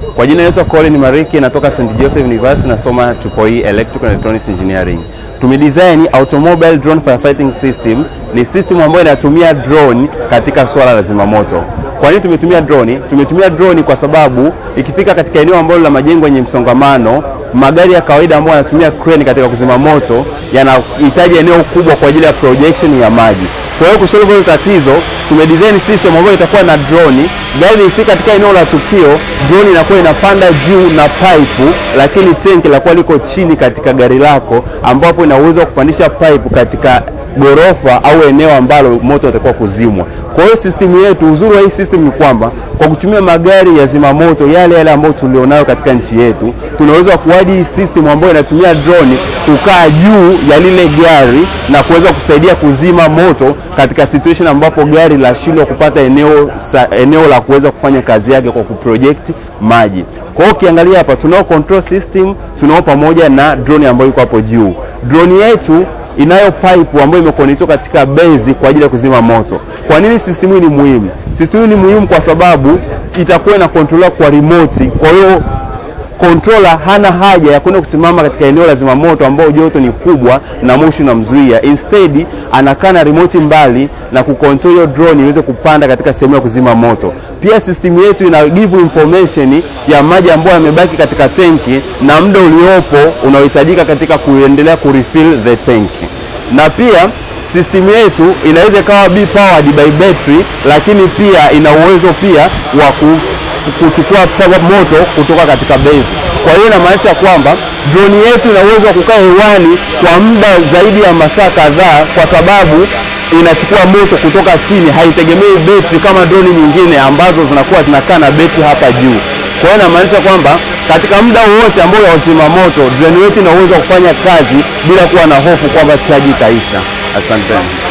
Kwa jina naitwa Colin Mariki, natoka St. Joseph University, nasoma TPOE Electrical and Electronics Engineering. Tumedesign automobile drone firefighting system. Ni system ambayo inatumia drone katika swala la zimamoto. Kwa nini tumetumia drone? Tumetumia drone kwa sababu ikifika katika eneo ambalo la majengo yenye msongamano, magari ya kawaida ambayo yanatumia crane katika kuzima moto yanahitaji eneo kubwa kwa ajili ya projection ya maji. Kwa hiyo kusolve hilo tatizo, tumedesign system ambayo itakuwa na drone. Gari ikifika katika eneo la tukio, drone inakuwa inapanda juu na pipe, lakini tanki la kwa liko chini katika gari lako, ambapo ina uwezo kupandisha pipe katika gorofa au eneo ambalo moto utakuwa kuzimwa. Kwa hiyo system yetu, uzuri wa hii system ni kwamba kwa kutumia magari ya zimamoto yale ambayo tulionayo katika nchi yetu, tunaweza kuadi hii system ambayo inatumia drone kukaa juu ya lile gari na kuweza kusaidia kuzima moto katika situation ambapo gari la shindwa kupata eneo la kuweza kufanya kazi yake kwa kuproject maji. Kwa hiyo ukiangalia hapa tunao control system, tunao pamoja na drone ambayo iko hapo juu. Drone yetu inayo pipe ambayo imekonectwa katika base kwa ajili ya kuzima moto. Kwa nini system hii ni muhimu? System hii ni muhimu kwa sababu itakuwa inakontroliwa kwa remote. Kwa hiyo controller hana haja ya kwenda kusimama katika eneo la zimamoto ambao joto ni kubwa na moshi unamzuia. Instead anakaa na remote mbali na kucontrol hiyo drone iweze kupanda katika sehemu ya kuzima moto. Pia system yetu ina give information ya maji ambayo yamebaki katika tanki na muda uliopo unaohitajika katika kuendelea kurefill the tank. Na pia system yetu inaweza kawa be powered by battery, lakini pia ina uwezo pia wa kuchukua moto kutoka katika base. Kwa hiyo inamaanisha kwamba drone yetu ina uwezo wa kukaa hewani kwa muda zaidi ya masaa kadhaa, kwa sababu inachukua moto kutoka chini, haitegemei battery kama drone nyingine ambazo zinakuwa zinakaa na battery hapa juu. Kwa hiyo inamaanisha kwamba katika muda wote ambao ya uzima moto, drone yetu ina uwezo wa kufanya kazi bila kuwa na hofu kwamba chaji itaisha. Asante.